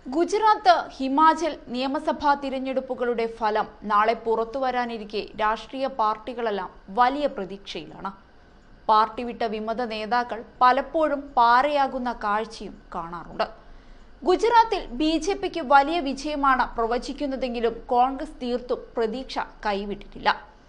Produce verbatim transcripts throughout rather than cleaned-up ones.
ഗുജറാത്ത്, ഹിമാചൽ നിയമസഭാ തിരഞ്ഞെടുപ്പുകളുടെ ഫലം നാളെ പുറത്തുവരാനിരിക്കെ രാഷ്ട്രീയ പാർട്ടികളെല്ലാം വലിയ പ്രതീക്ഷയിലാണ്. പാർട്ടി വിട്ട വിമത നേതാക്കൾ പലപ്പോഴും പാരയാകുന്ന കാഴ്ചയും കാണാറുണ്ട്. ഗുജറാത്തിൽ ബി ജെ പിക്ക് വലിയ വിജയമാണ് പ്രവചിക്കുന്നതെങ്കിലും കോൺഗ്രസ് തീർത്തും പ്രതീക്ഷ കൈവിട്ടിട്ടില്ല.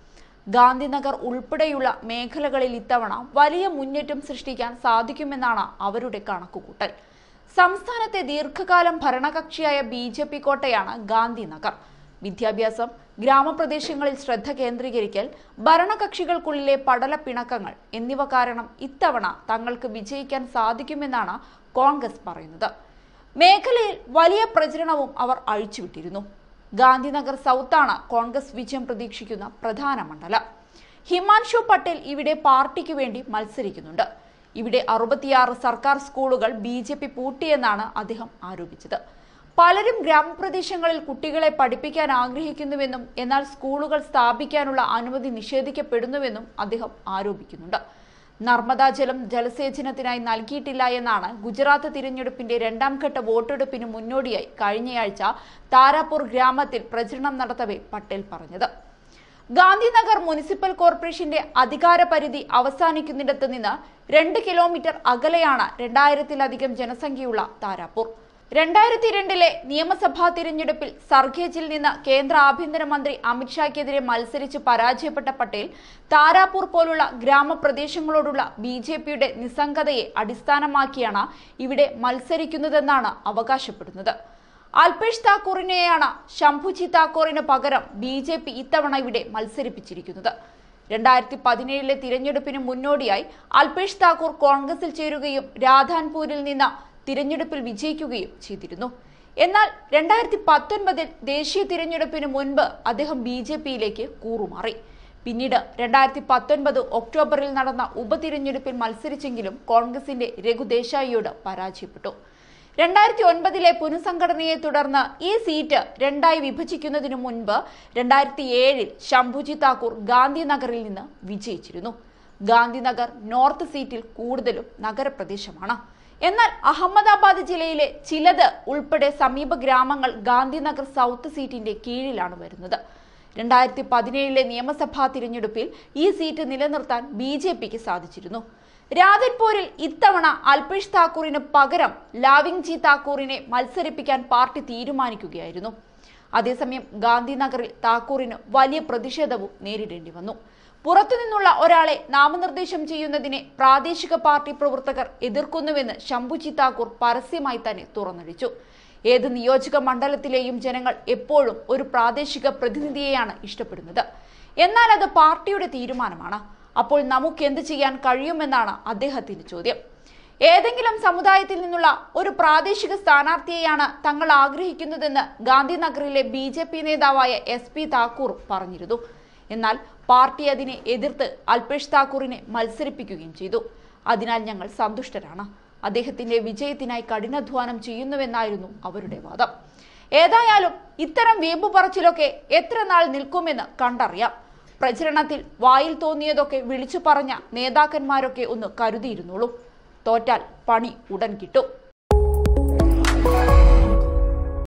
ഗാന്ധിനഗർ ഉൾപ്പെടെയുള്ള മേഖലകളിൽ ഇത്തവണ വലിയ മുന്നേറ്റം സൃഷ്ടിക്കാൻ സാധിക്കുമെന്നാണ് അവരുടെ കണക്കുകൂട്ടൽ. സംസ്ഥാനത്തെ ദീർഘകാലം ഭരണകക്ഷിയായ ബി ജെ പി കോട്ടയാണ് ഗാന്ധിനഗർ. വിദ്യാഭ്യാസം, ഗ്രാമപ്രദേശങ്ങളിൽ ശ്രദ്ധ കേന്ദ്രീകരിക്കൽ, ഭരണകക്ഷികൾക്കുള്ളിലെ പടലപ്പിണക്കങ്ങൾ എന്നിവ കാരണം ഇത്തവണ തങ്ങൾക്ക് വിജയിക്കാൻ സാധിക്കുമെന്നാണ് കോൺഗ്രസ് പറയുന്നത്. മേഖലയിൽ വലിയ പ്രചരണവും അവർ അഴിച്ചുവിട്ടിരുന്നു. ഗാന്ധിനഗർ സൗത്താണ് കോൺഗ്രസ് വിജയം പ്രതീക്ഷിക്കുന്ന പ്രധാന മണ്ഡലം. ഹിമാൻഷു പട്ടേൽ ഇവിടെ പാർട്ടിക്ക് വേണ്ടി മത്സരിക്കുന്നുണ്ട്. ഇവിടെ അറുപത്തിയാറ് സർക്കാർ സ്കൂളുകൾ ബി ജെ പി പൂട്ടിയെന്നാണ് അദ്ദേഹം ആരോപിച്ചത്. പലരും ഗ്രാമപ്രദേശങ്ങളിൽ കുട്ടികളെ പഠിപ്പിക്കാൻ ആഗ്രഹിക്കുന്നുവെന്നും എന്നാൽ സ്കൂളുകൾ സ്ഥാപിക്കാനുള്ള അനുമതി നിഷേധിക്കപ്പെടുന്നുവെന്നും അദ്ദേഹം ആരോപിക്കുന്നുണ്ട്. നർമ്മദാ ജലം ജലസേചനത്തിനായി നൽകിയിട്ടില്ല എന്നാണ് ഗുജറാത്ത് തിരഞ്ഞെടുപ്പിന്റെ രണ്ടാം ഘട്ട വോട്ടെടുപ്പിന് മുന്നോടിയായി കഴിഞ്ഞയാഴ്ച താരാപൂർ ഗ്രാമത്തിൽ പ്രചരണം നടത്തവേ പട്ടേൽ പറഞ്ഞത്. ഗാന്ധിനഗർ മുനിസിപ്പൽ കോർപ്പറേഷന്റെ അധികാര പരിധി അവസാനിക്കുന്നിടത്ത് നിന്ന് രണ്ട് കിലോമീറ്റർ അകലെയാണ് രണ്ടായിരത്തിലധികം ജനസംഖ്യയുള്ള താരാപൂർ. രണ്ടായിരത്തി രണ്ടിലെ നിയമസഭാ തിരഞ്ഞെടുപ്പിൽ സർഖേജിൽ നിന്ന് കേന്ദ്ര ആഭ്യന്തരമന്ത്രി അമിത്ഷായ്ക്കെതിരെ മത്സരിച്ച് പരാജയപ്പെട്ട പട്ടേൽ താരാപൂർ പോലുള്ള ഗ്രാമപ്രദേശങ്ങളോടുള്ള ബി ജെ പിയുടെ നിസ്സംഗതയെ അടിസ്ഥാനമാക്കിയാണ് ഇവിടെ മത്സരിക്കുന്നതെന്നാണ് അവകാശപ്പെടുന്നത്. അൽപേഷ് താക്കൂറിനെയാണ് ശംഭുജി താക്കൂറിന് പകരം ബി ജെ പി ഇത്തവണ ഇവിടെ മത്സരിപ്പിച്ചിരിക്കുന്നത്. രണ്ടായിരത്തി പതിനേഴിലെ തിരഞ്ഞെടുപ്പിന് മുന്നോടിയായി അൽപേഷ് താക്കൂർ കോൺഗ്രസിൽ ചേരുകയും രാധാൻപൂരിൽ നിന്ന് തിരഞ്ഞെടുപ്പിൽ വിജയിക്കുകയും ചെയ്തിരുന്നു. എന്നാൽ രണ്ടായിരത്തി പത്തൊൻപതിൽ ദേശീയ തിരഞ്ഞെടുപ്പിന് മുൻപ് അദ്ദേഹം ബി ജെ പിയിലേക്ക് കൂറുമാറി. പിന്നീട് രണ്ടായിരത്തി പത്തൊൻപത് ഒക്ടോബറിൽ നടന്ന ഉപതിരഞ്ഞെടുപ്പിൽ മത്സരിച്ചെങ്കിലും കോൺഗ്രസിന്റെ രഘുദേശായിയോട് പരാജയപ്പെട്ടു. രണ്ടായിരത്തി ഒൻപതിലെ പുനഃസംഘടനയെ തുടർന്ന് ഈ സീറ്റ് രണ്ടായി വിഭജിക്കുന്നതിനു മുൻപ് രണ്ടായിരത്തി ഏഴിൽ ശംഭുജി താക്കൂർ ഗാന്ധിനഗറിൽ നിന്ന് വിജയിച്ചിരുന്നു. ഗാന്ധിനഗർ നോർത്ത് സീറ്റിൽ കൂടുതലും നഗരപ്രദേശമാണ്. എന്നാൽ അഹമ്മദാബാദ് ജില്ലയിലെ ചിലത് ഉൾപ്പെടെ സമീപ ഗ്രാമങ്ങൾ ഗാന്ധിനഗർ സൗത്ത് സീറ്റിന്റെ കീഴിലാണ് വരുന്നത്. രണ്ടായിരത്തി പതിനേഴിലെ നിയമസഭാ തിരഞ്ഞെടുപ്പിൽ ഈ സീറ്റ് നിലനിർത്താൻ ബി ജെ പിക്ക് സാധിച്ചിരുന്നു. രാധൻപൂരിൽ ഇത്തവണ അൽപേഷ് താക്കൂറിന് പകരം ലാവിംഗ്ജി താക്കൂറിനെ മത്സരിപ്പിക്കാൻ പാർട്ടി തീരുമാനിക്കുകയായിരുന്നു. അതേസമയം ഗാന്ധിനഗറിൽ താക്കൂറിന് വലിയ പ്രതിഷേധവും നേരിടേണ്ടി വന്നു. പുറത്തുനിന്നുള്ള ഒരാളെ നാമനിർദ്ദേശം ചെയ്യുന്നതിനെ പ്രാദേശിക പാർട്ടി പ്രവർത്തകർ എതിർക്കുന്നുവെന്ന് ശംഭുജി താക്കൂർ പരസ്യമായി തന്നെ തുറന്നടിച്ചു. ഏത് നിയോജക മണ്ഡലത്തിലെയും ജനങ്ങൾ എപ്പോഴും ഒരു പ്രാദേശിക പ്രതിനിധിയെയാണ് ഇഷ്ടപ്പെടുന്നത്. എന്നാൽ അത് പാർട്ടിയുടെ തീരുമാനമാണ്. അപ്പോൾ നമുക്ക് എന്ത് ചെയ്യാൻ കഴിയുമെന്നാണ് അദ്ദേഹത്തിന്റെ ചോദ്യം. ഏതെങ്കിലും സമുദായത്തിൽ നിന്നുള്ള ഒരു പ്രാദേശിക സ്ഥാനാർത്ഥിയെയാണ് തങ്ങൾ ആഗ്രഹിക്കുന്നതെന്ന് ഗാന്ധിനഗറിലെ ബി ജെ പി നേതാവായ എസ് പി താക്കൂർ പറഞ്ഞിരുന്നു. എന്നാൽ പാർട്ടി അതിനെ എതിർത്ത് അൽപേഷ് താക്കൂറിനെ മത്സരിപ്പിക്കുകയും ചെയ്തു. അതിനാൽ ഞങ്ങൾ സന്തുഷ്ടരാണ്. അദ്ദേഹത്തിന്റെ വിജയത്തിനായി കഠിനാധ്വാനം ചെയ്യുന്നുവെന്നായിരുന്നു അവരുടെ വാദം. ഏതായാലും ഇത്തരം വീമ്പു പറച്ചിലൊക്കെ എത്ര നാൾ നിൽക്കുമെന്ന് കണ്ടറിയാം. പ്രചരണത്തിൽ വായിൽ തോന്നിയതൊക്കെ വിളിച്ചു പറഞ്ഞ നേതാക്കന്മാരൊക്കെ ഒന്ന് കരുതിയിരുന്നുള്ളൂ. തോറ്റാൽ പണി ഉടൻ കിട്ടും.